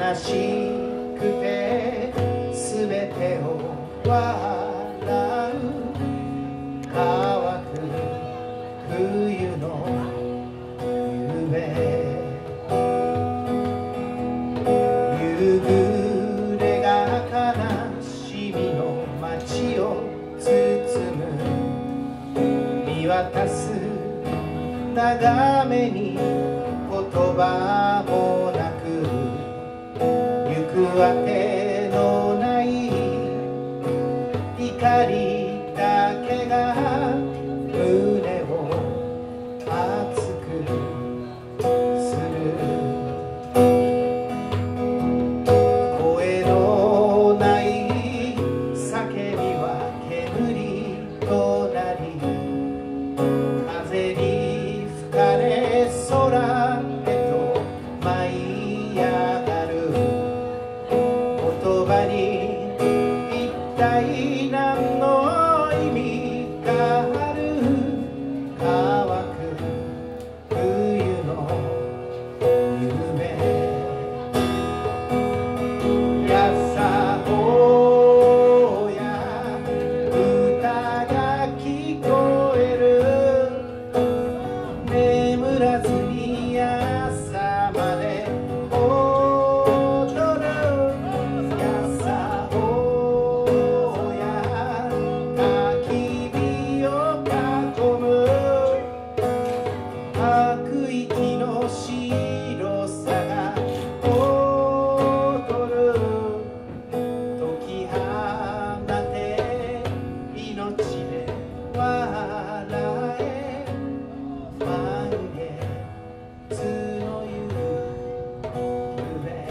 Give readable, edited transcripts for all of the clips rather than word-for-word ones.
しくてすべてを笑う乾く冬の夢夕暮れが悲しみの街を包む見渡す眺めに言葉もなく行く当てのない怒りだけが胸を熱くする声のない叫びは煙となり風に吹かれ空へと舞い上がる言葉に一体何の意味がある乾く冬の夢やさほや歌が聞こえる眠らずに朝まで踊るやさほや焚き火を囲む吐息の白さが踊る解き放て命で笑え満月の夢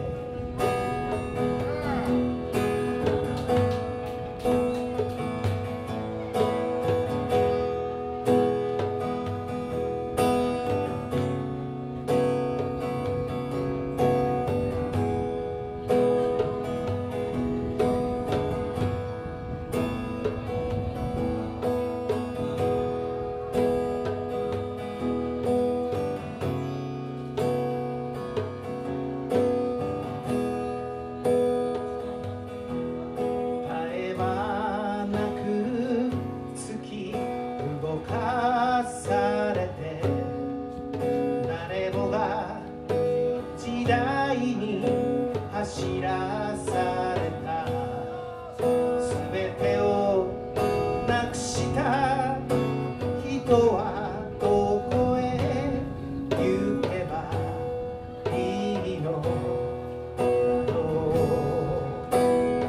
絶え間なく月動かされて誰もが時代に走らされたすべてをなくした人はどこへ行けばいいのだろう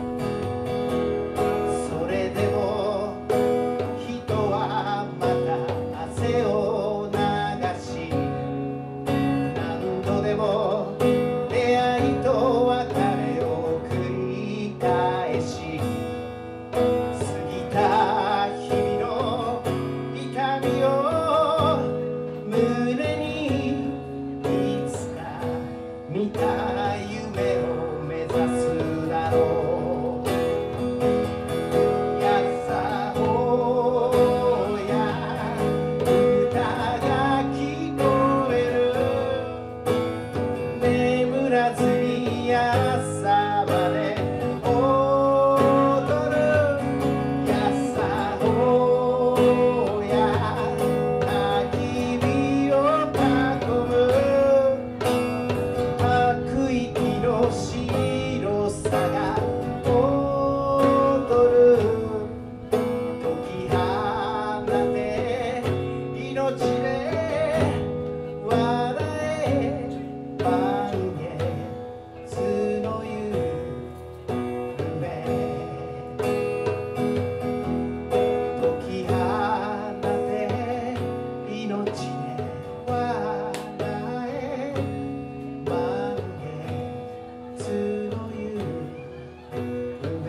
それでも人はまた汗を流し何度でも出会いと別れを繰り返し過ぎた日々の痛みを胸にいつか見た夢を目指すだろうやさほや歌が聞こえる眠らずに朝まで踊るやさほや焚き火を囲む吐息の白さが踊る解き放て命で笑え満月の夢解き放て命で笑え満月の夢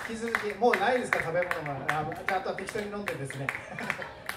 引き続きもうないですか食べ物が。じゃああとは適当に飲んでですね